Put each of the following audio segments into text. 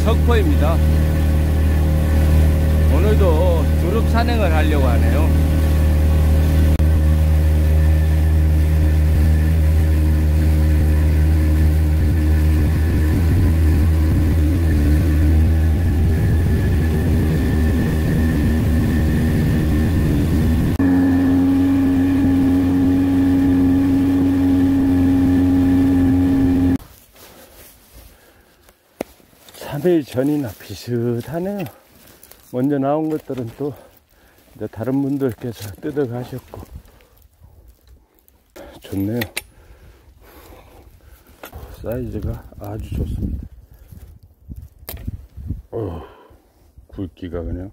석포입니다. 오늘도 두릅 산행을 하려고 하네요. 일 전이나 비슷하네요. 먼저 나온 것들은 또 이제 다른 분들께서 뜯어 가셨고 좋네요. 사이즈가 아주 좋습니다. 굵기가 그냥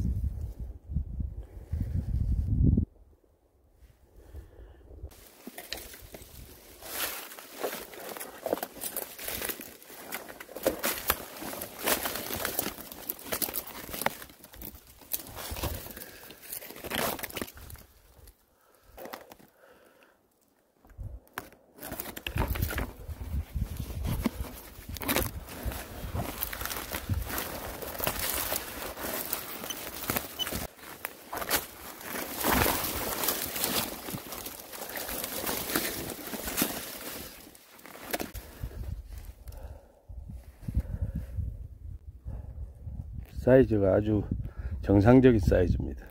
사이즈가 아주 정상적인 사이즈입니다.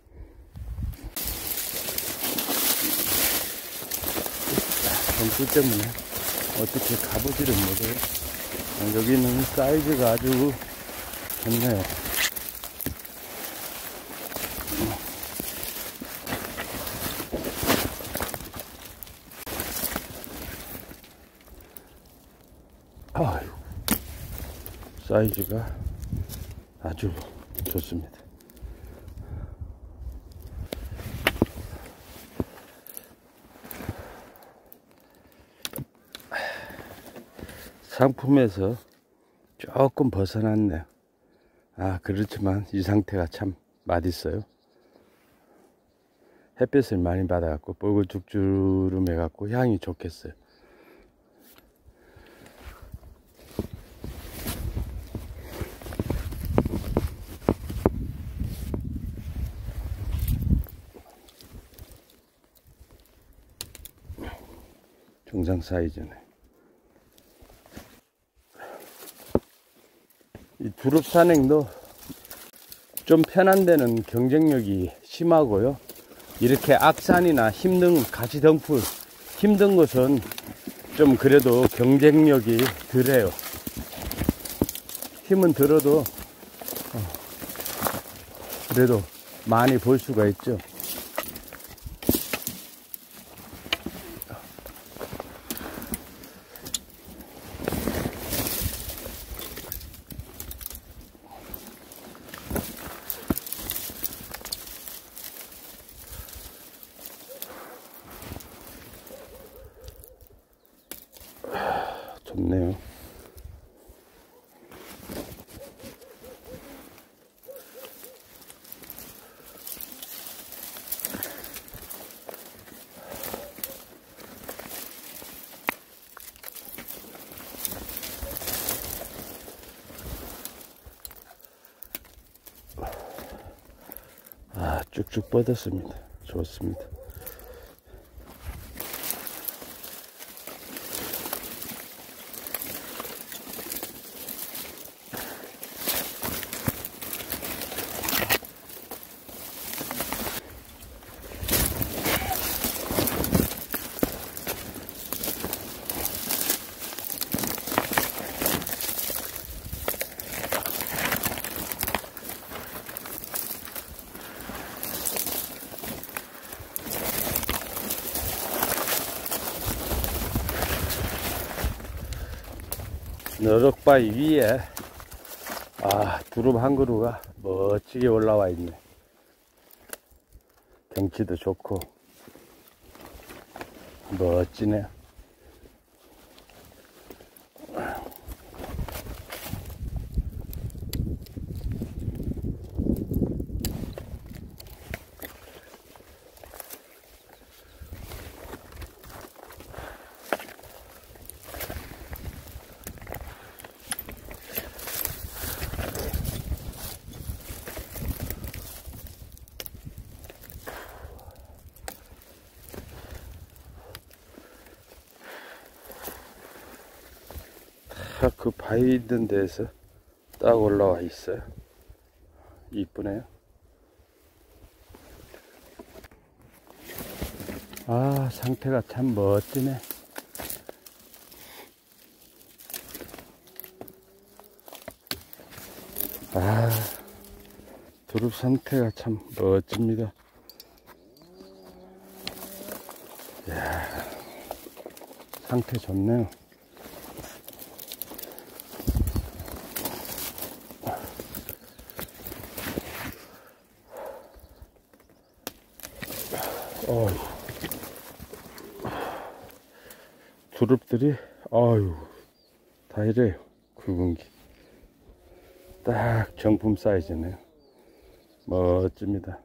점수 때문에 어떻게 가보지를 못해요. 여기는 사이즈가 아주 좋네요. 아유, 사이즈가 아주 좋습니다. 상품에서 조금 벗어났네요. 그렇지만 이 상태가 참 맛있어요. 햇빛을 많이 받아갖고 뽀글쭉주름해갖고 향이 좋겠어요. 정상 사이즈네. 이 두릅 산행도 좀 편한 데는 경쟁력이 심하고요. 이렇게 악산이나 힘든 가시덩굴 힘든 곳은 좀 그래도 경쟁력이 덜해요. 힘은 들어도 그래도 많이 볼 수가 있죠. 좋네요. 쭉쭉 뻗었습니다. 좋습니다. 너럭바위 위에 두릅 한 그루가 멋지게 올라와 있네. 경치도 좋고 멋지네요. 딱 그 바위 있는 데에서 딱 올라와 있어요. 이쁘네요. 아, 상태가 참 멋지네. 아, 두릅 상태가 참 멋집니다. 이야, 상태 좋네요. 두릅들이 아유 다 이래요. 굵은 게 딱 정품 사이즈네요. 멋집니다.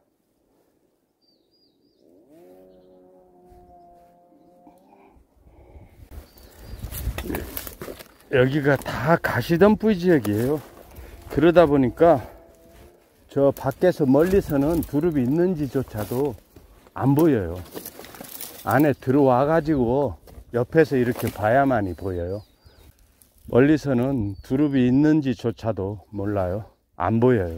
여기가 다 가시덤불 지역이에요. 그러다 보니까 저 밖에서 멀리서는 두릅이 있는지조차도 안 보여요. 안에 들어와 가지고 옆에서 이렇게 봐야만이 보여요. 멀리서는 두릅이 있는지조차도 몰라요. 안 보여요.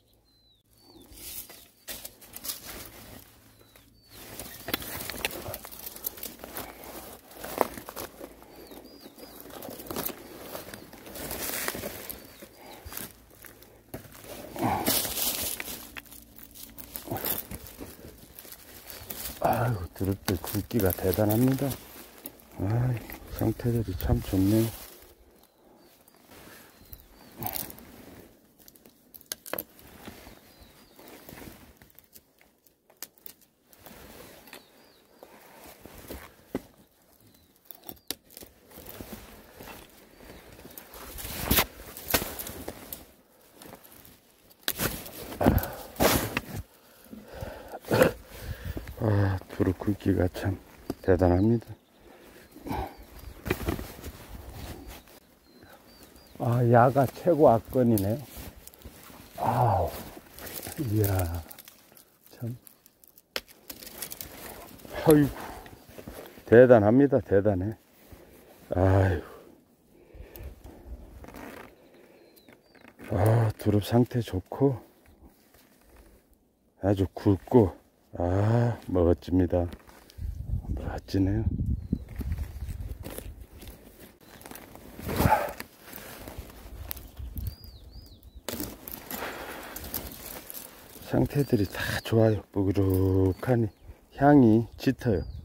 아유, 두릅들 굵기가 대단합니다. 아이, 상태들이 참 좋네요. 아, 두릅 굵기가 참 대단합니다. 아, 야가 최고 압권이네요. 아우, 이야, 참. 아이고, 대단합니다. 대단해. 아유. 아, 두릅 상태 좋고, 아주 굵고, 아, 멋집니다. 멋지네요. 상태들이 다 좋아요. 뽀그룩하니 향이 짙어요.